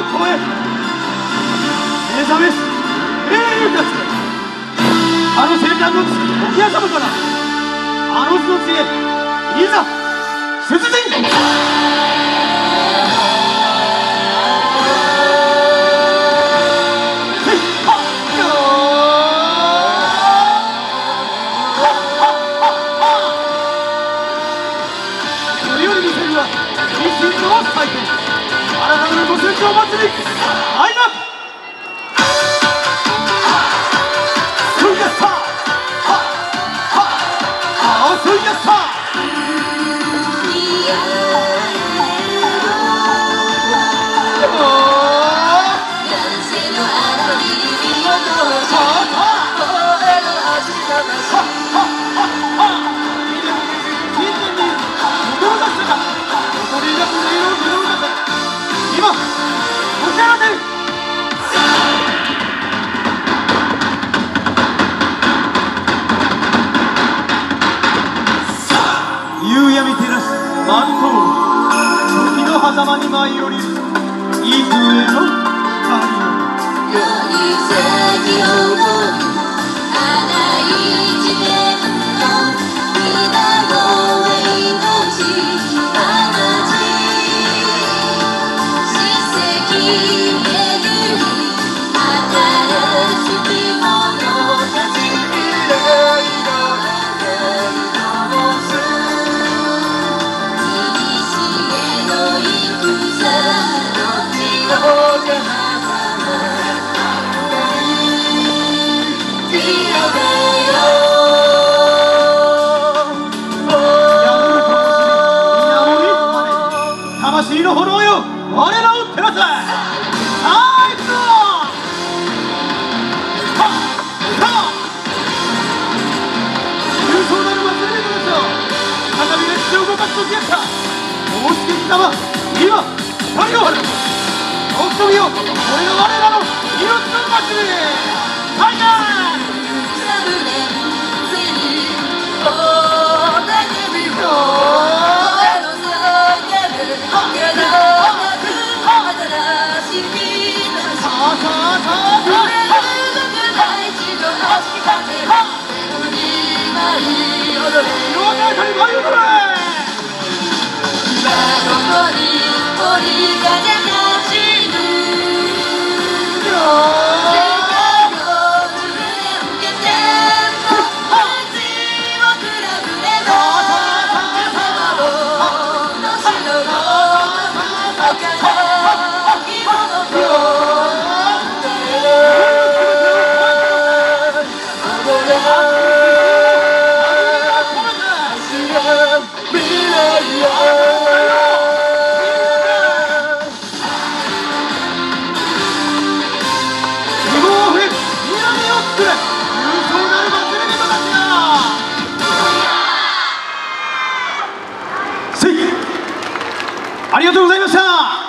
超え目覚めし英雄たち、あの戦乱の桶屋様からあの日の地へいざ出陣。これより見せるは維新の祭典、新たなるご戦場祭り開幕。夕闇照らし万灯、時の狭間に舞い降りる幾重の光を。 より先ほど荒い地面の皆声命放ち、史跡巡り新しきものたち、いろいろな灯す古の戦の地の山魂の炎よ、我らを照らせ。さあ行くぞ。はっはっ、勇壮なる祭りのよ、再び歴史を動かす時が来た。大助貴様、今光を張る。時々よ、これが我らの命の祭り。開幕。ありがとうございました。